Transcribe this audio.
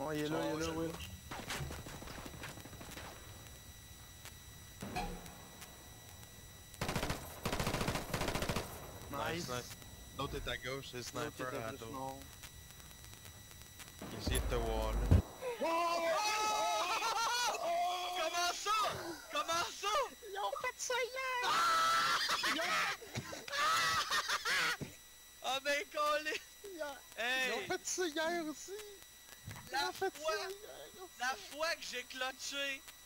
Ouais, il est là, Will. Nice, nice. L'autre est à gauche, c'est le sniper à droite. Il essaie de te wall. Comment ça? Comment ça? Ils ont fait ça hier! Ah ben collé! Hey! Ils ont fait ça hier aussi! La fois que j'ai clutché